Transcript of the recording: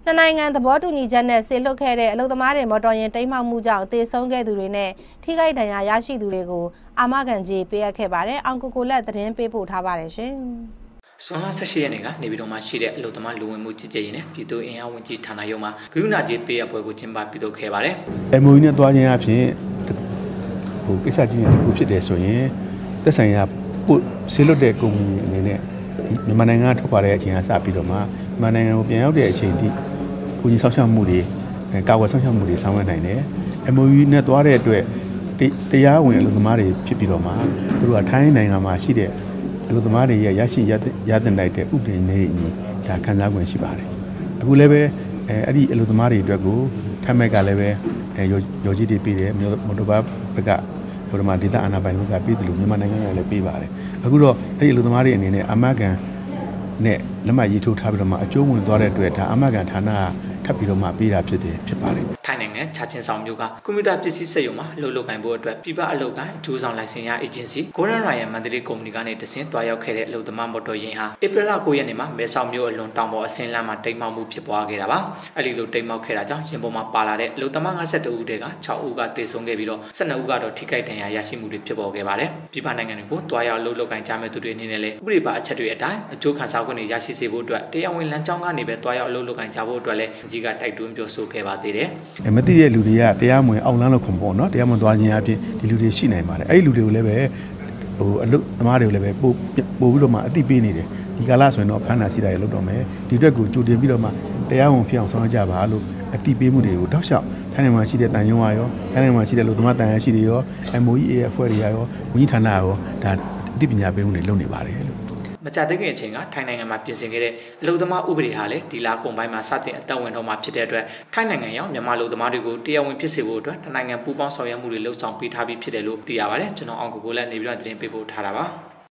နိုင်ငံသဘောတူညီချက်နဲ့ဆေးလွတ်ခဲ့တဲ့အလုပ်သမားတွေမော်တော်ယာဉ်တိမ်းမှောက်မှုကြောင့်သေဆုံးခဲ့သူတွေနဲ့ထိခိုက်ဒဏ်ရာရရှိသူတွေကိုအာမခံကြေးပေးအပ်ခဲ့ပါတယ်။အောင်ကိုကိုလက်သတင်းပေးပို့ထားပါတယ်ရှင်။ဆွမ်းလာ18ရက်နေ့ကနေပြည်တော်မှာရှိတဲ့အလုပ်သမားလူဝင်မှုကြီးကြပ်ရေးနဲ့ပြည်သူ့အင်အားဝန်ကြီးဌာနရုံးမှာဂရုဏာကြေးပေးအပ်ပွဲကိုကျင်းပပြုလုပ်ခဲ့ပါတယ်။ MOU နဲ့တွားခြင်းအပြင်ကိစ္စချင်းတစ်ခုဖြစ်တယ်ဆိုရင်သက်ဆိုင်ရာဆေးလွတ်တဲ့ကုမ္ပဏီအနေနဲ့မြန်မာနိုင်ငံထွက်ခွာတဲ့အချိန်ကစပြီးတော့မှမြန်မာနိုင်ငံကိုပြန်ရောက်တဲ့အချိန်ထိကိုကြီးဆောက်ရှောက်မှုတွေကာကွယ်ဆောက်ရှောက်မှုတွေဆောင်ရွက်နိုင်တယ်။ MOU နဲ့တွားတဲ့အတွက်တရားဝင်အလုပ်သမားတွေဖြစ်ပြီးတော့မှသူတို့ကထိုင်းနိုင်ငံမှာရှိတဲ့အလုပ်သမားတွေရဲ့ရရှိရသင့်တဲ့ဥပဒေနဲ့အညီဒါခံစား권ရှိပါတယ်။အခုလည်းပဲအဲ့ဒီအလုပ်သမားတွေအတွက်ကိုထိုင်းမဲ့ကလည်းပဲရော်ကြီးတွေပေးတယ်မော်တော်ဘာဘက်ကဟိုမှာဒေတာအာဏာပိုင်ဘက်ကပေးတယ်လို့မြန်မာနိုင်ငံကလည်းပေးပါတယ်။အခုတော့အဲ့ဒီအလုပ်သမားတွေအနေနဲ့အမကန်နဲ့လက်မှတ်ရေးထိုးထားပြီးတော့မှအကျိုးဝင်သွားတဲ့အတွက်ဒါအမကန်ဌာနကထပ်ပြီးတော့မှပေးတာဖြစ်ပါတယ်။ထိုင်းနိုင်ငံချာချင်းဆောင်မြို့ကကွန်ပျူတာပစ္စည်းစက်ရုံမှာအလုပ်လုပ်ကိုင်ဖို့အတွက်ပြည်ပအလုပ်ကိုင်အထူးဆောင်လိုင်စင်ရအေဂျင်စီ Golden Royal မန္တလေးကုမ္ပဏီကနေတဆင့်တွားရောက်ခဲ့တဲ့အလုပ်သမားမော်တော်ယာဉ်ဟာဧပြီလ9ရက်နေ့မှာမဲဆောက်မြို့အလွန်တောင်ပေါ်အစင်းလမ်းမှာတိမ်မှောက်မှုဖြစ်ပွားခဲ့တာပါ။အဲဒီလိုတိမ်မှောက်ခဲ့တာကြောင့်ရင်ပေါ်မှာပါလာတဲ့အလုပ်သမား52ဦးတည်းက6ဦးကသေဆုံးခဲ့ပြီးတော့12ဦးကတော့ထိခိုက်ဒဏ်ရာရရှိမှုတွေဖြစ်ပေါ်ခဲ့ပါတယ်။ပြည်ပနိုင်ငံတွေကိုတွားရောက်အလုပ်လုပ်ကိုင်ကြမဲ့သူတွေအနေနဲ့လည်းဥပဒေပါအချက်တွေအတိုင်းအကျိုးခံစား권တွေရရှိစေဖို့အတွက်တရားဝင်လမ်းကြောင်းကနေပဲတွားရောက်အလုပ်လုပ်ကိုင်ကြဖို့အတွက်လည်းအကြီးကတိုက်တွန်းပြောဆိုခဲ့ပါသေးတယ်။မသိတဲ့လူတွေကတရားမဝင်အောင်လန်းလို့ခုံပေါ့နော်တရားမဝင်သွားခြင်းအပြင်ဒီလူတွေရှိနိုင်ပါတယ်။အဲ့ဒီလူတွေကိုလည်းပဲအလုပ်သမားတွေကိုလည်းပဲပို့ပြီးတော့မှအသိပေးနေတယ်။ဒီကာလဆိုရင်တော့ဖမ်းတာဆီးတာတွေလုပ်တော့မယ်။ဒီအတွက်ကိုကြိုတင်ပြီးတော့မှတရားဝင်ဖြစ်အောင်ဆောင်ရွက်ကြပါလို့အသိပေးမှုတွေကိုတောက်လျှောက်ထိုင်းနိုင်ငံမှာရှိတဲ့တန်ယုံရောထိုင်းနိုင်ငံမှာရှိတဲ့လူသမားတန်ရရှိတွေရော MOEA အဖွဲ့တွေရောဝန်ကြီးဌာနရောဒါအသိပညာပေးမှုတွေလုပ်နေပါတယ်လို့မကြသေးခင်အချိန်ကထိုင်းနိုင်ငံမှာပြင်ဆင်ခဲ့တဲ့အလုပ်သမားဥပဒေဟာလည်းဒီလကုန်ပိုင်းမှာစတင်အသက်ဝင်တော့မှာဖြစ်တဲ့အတွက်ထိုင်းနိုင်ငံရောက်မြန်မာအလုပ်သမားတွေကိုတရားဝင်ဖြစ်စေဖို့အတွက်နိုင်ငံပူးပေါင်းဆောင်ရွက်မှုတွေလှုပ်ဆောင်ပေးထားပြီးဖြစ်တယ်လို့သိရပါတယ်ကျွန်တော်အောင်ကိုကိုလက်နေပြီးတော့သတင်းပေးပို့ထားတာပါ